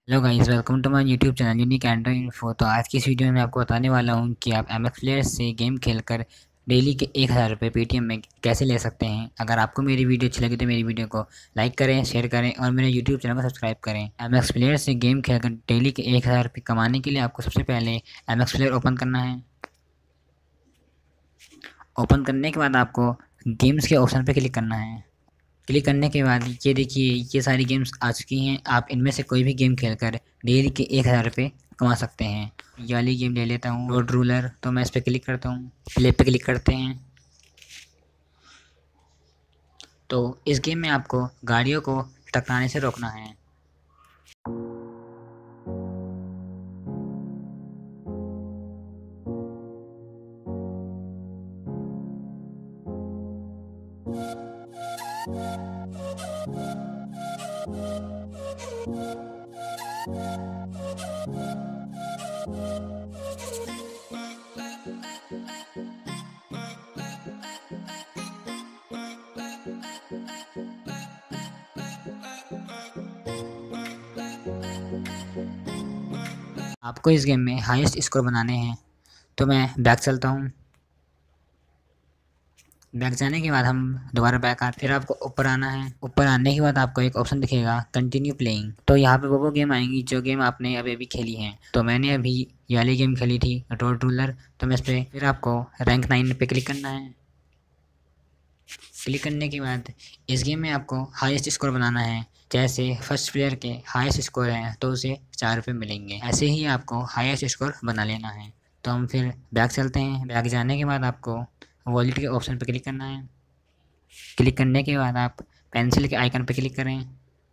Hello guys, welcome to my YouTube channel unique android info. तो आज की इस वीडियो में मैं आपको बताने वाला हूं कि आप MX प्लेयर से गेम खेलकर डेली के 1000 रुपये पेटीएम में कैसे ले सकते हैं। अगर आपको मेरी वीडियो अच्छी लगी तो मेरी वीडियो को लाइक करें, शेयर करें और मेरे यूट्यूब चैनल को सब्सक्राइब करें। MX प्लेयर से गेम खेलकर डेली के 1000 रुपये कमाने के लिए आपको सबसे पहले MX प्लेयर ओपन करना है। ओपन करने के बाद आपको गेम्स के ऑप्शन पर क्लिक करना है। क्लिक करने के बाद ये देखिए, ये सारी गेम्स आ चुकी हैं। आप इनमें से कोई भी गेम खेलकर डेली के 1000 रुपये कमा सकते हैं। ये वाली गेम ले लेता हूँ, रोड रूलर। तो मैं इस पर क्लिक करता हूँ, प्ले पे क्लिक करते हैं। तो इस गेम में आपको गाड़ियों को टकराने से रोकना है। आपको इस गेम में हाईएस्ट स्कोर बनाने हैं। तो मैं बैक चलता हूँ। बैक जाने के बाद हम दोबारा बैक आते, फिर आपको ऊपर आना है। ऊपर आने के बाद आपको एक ऑप्शन दिखेगा कंटिन्यू प्लेइंग। तो यहाँ पे वो गेम आएंगी जो गेम आपने अभी अभी खेली हैं। तो मैंने अभी ये वाली गेम खेली थी, रोड रूलर। तो मैं इस पर फिर आपको रैंक 9 पे क्लिक करना है। क्लिक करने के बाद इस गेम में आपको हाईएस्ट स्कोर बनाना है। जैसे फर्स्ट प्लेयर के हाईएस्ट स्कोर है तो उसे 4 रुपये मिलेंगे। ऐसे ही आपको हाईएस्ट स्कोर बना लेना है। तो हम फिर बैक चलते हैं। बैक जाने के बाद आपको वॉलेट के ऑप्शन पर क्लिक करना है। क्लिक करने के बाद आप पेंसिल के आइकन पर क्लिक करें।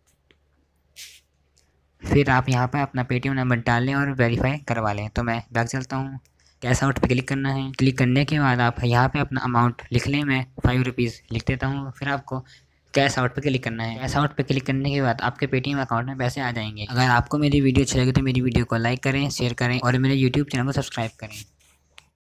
फिर आप यहाँ पर अपना पेटीएम नंबर डाल लें और वेरीफाई करवा लें। तो मैं बैक चलता हूँ। कैश आउट पे क्लिक करना है। क्लिक करने के बाद आप यहाँ पे अपना अमाउंट लिख लें। मैं 5 रुपीज़ लिख देता हूँ। फिर आपको कैश आउट पे क्लिक करना है। कैश आउट पे क्लिक करने के बाद आपके पेटीएम अकाउंट में पैसे आ जाएंगे। अगर आपको मेरी वीडियो अच्छी लगी तो मेरी वीडियो को लाइक करें, शेयर करें और मेरे यूट्यूब चैनल को सब्सक्राइब करें।